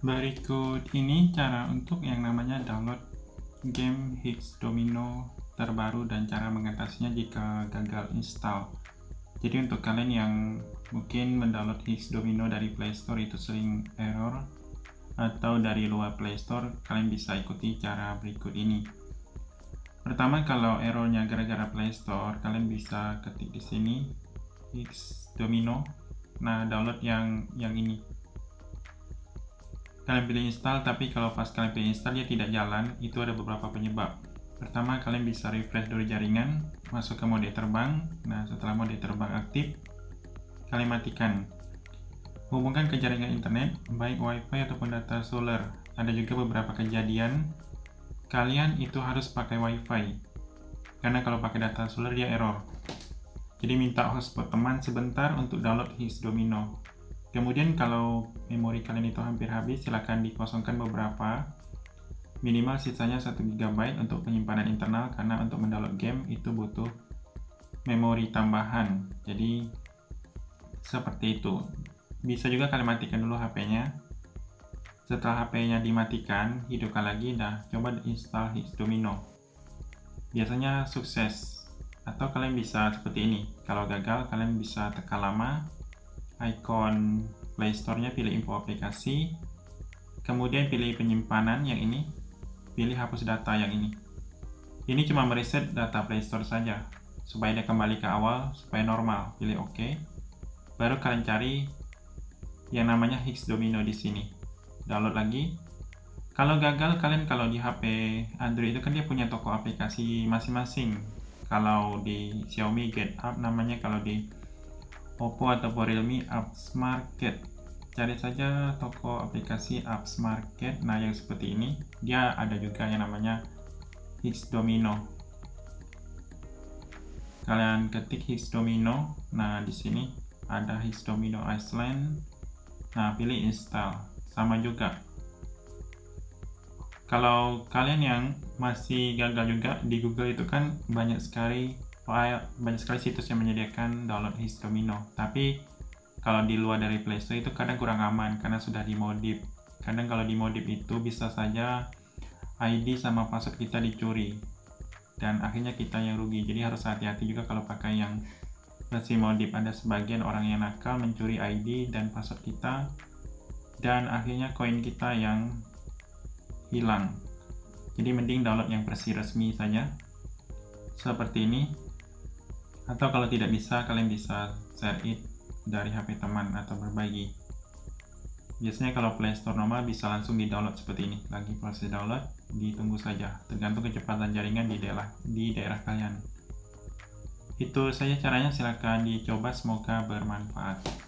Berikut ini cara untuk yang namanya download game Hex Domino terbaru dan cara mengatasinya jika gagal install. Jadi untuk kalian yang mungkin mendownload Hex Domino dari Play Store itu sering error, atau dari luar Play Store, kalian bisa ikuti cara berikut ini. Pertama, kalau errornya gara-gara Play Store, kalian bisa ketik di sini Hex Domino. Nah, download yang ini. Kalian pilih install, tapi kalau pas kalian pilih install dia tidak jalan, itu ada beberapa penyebab. Pertama, kalian bisa refresh dulu jaringan, masuk ke mode terbang. Nah, setelah mode terbang aktif, kalian matikan. Hubungkan ke jaringan internet, baik wifi ataupun data solar. Ada juga beberapa kejadian kalian itu harus pakai wifi, karena kalau pakai data solar dia error. Jadi minta hotspot teman sebentar untuk download Hex Domino. Kemudian kalau memori kalian itu hampir habis, silahkan dikosongkan beberapa, minimal sisanya 1 GB untuk penyimpanan internal, karena untuk mendownload game itu butuh memori tambahan. Jadi seperti itu. Bisa juga kalian matikan dulu HP-nya. Setelah HP-nya dimatikan, hidupkan lagi. Nah, coba install Hex Domino. Biasanya sukses. Atau kalian bisa seperti ini. Kalau gagal, kalian bisa tekan lama, icon Play Store-nya, pilih info aplikasi, kemudian pilih penyimpanan yang ini, pilih hapus data yang ini. Ini cuma mereset data Play Store saja, supaya dia kembali ke awal, supaya normal. Pilih OK. Baru kalian cari yang namanya Hex Domino di sini. Download lagi. Kalau gagal, kalian kalau di HP Android itu kan dia punya toko aplikasi masing-masing. Kalau di Xiaomi Get App namanya, kalau di Oppo atau Realme Apps Market. Cari saja toko aplikasi Apps Market. Nah, yang seperti ini, dia ada juga yang namanya Hex Domino. Kalian ketik Hex Domino. Nah, di sini ada Hex Domino Iceland. Nah, pilih install. Sama juga. Kalau kalian yang masih gagal juga, di Google itu kan banyak sekali situs yang menyediakan download Hex Domino. Tapi kalau di luar dari Play Store itu kadang kurang aman karena sudah dimodif. Kadang kalau dimodif itu bisa saja ID sama password kita dicuri dan akhirnya kita yang rugi. Jadi harus hati-hati juga kalau pakai yang versi modif. Ada sebagian orang yang nakal mencuri ID dan password kita dan akhirnya koin kita yang hilang. Jadi mending download yang versi resmi saja seperti ini. Atau kalau tidak bisa, kalian bisa share it dari HP teman atau berbagi. Biasanya kalau Play Store normal bisa langsung di-download seperti ini. Lagi proses download, ditunggu saja. Tergantung kecepatan jaringan di daerah kalian. Itu saja caranya, silahkan dicoba, semoga bermanfaat.